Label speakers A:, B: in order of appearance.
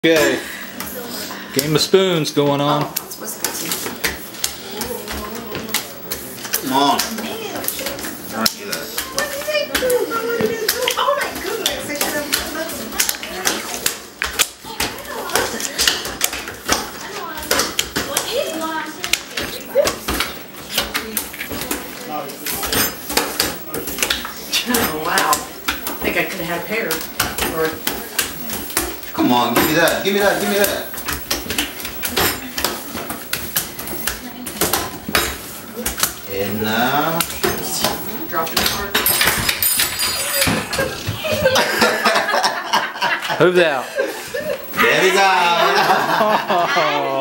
A: Okay, game of spoons going on.
B: Come on. Don't do that.
C: Oh my goodness, I should have
D: Oh wow. I think I could have had a pair. Or
B: Come on, give me that. Give me that. Give me that. And now.
D: drop it in the cart.
A: Who's out?
B: There we go.